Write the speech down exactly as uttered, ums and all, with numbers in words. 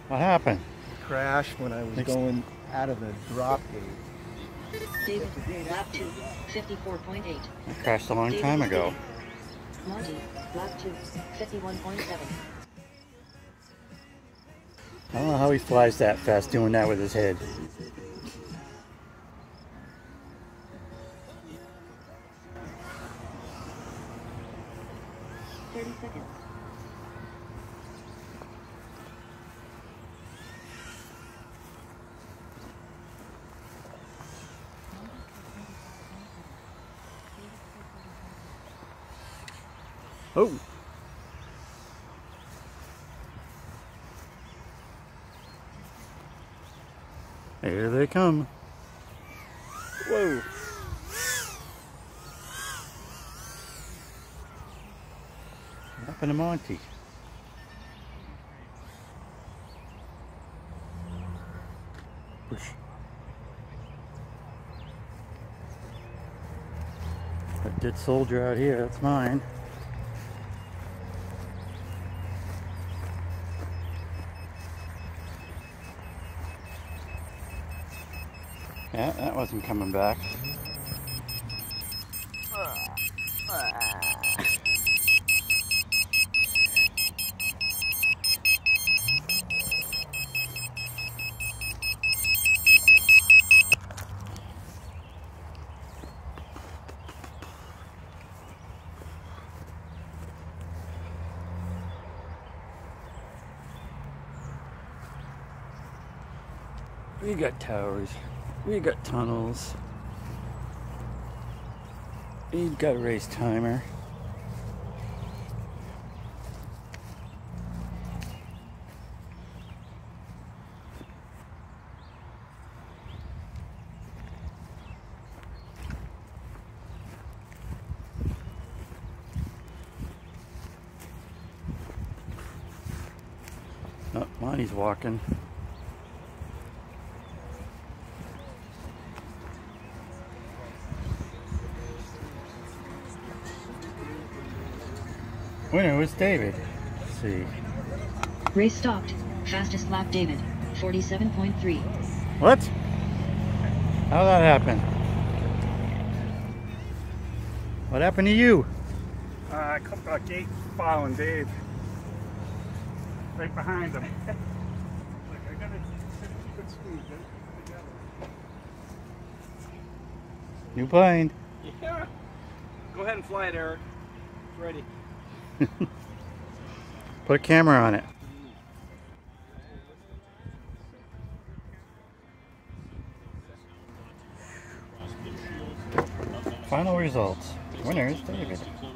What happened? Crashed when I was Next. going out of the drop gate. David, lap two, fifty-four point eight. I crashed a long David time is ago. leading. Monty, lap two, fifty-one point seven. I don't know how he flies that fast doing that with his head. thirty seconds. Oh! Here they come. Whoa! What happened to Monty? Whoosh. That dead soldier out here, that's mine. Yeah, that wasn't coming back. We got towers. We got tunnels. We got a race timer. Oh, Monty's walking. Winner was David. Let's see. Race stopped. Fastest lap David, forty-seven point three. What? How'd that happen? What happened to you? Uh, I come back gate following Dave. Right behind him. Like, I gotta keep it smooth, get it together. New plane. Yeah. Go ahead and fly it, Eric. It's ready. Put a camera on it. Final results. Winner is David.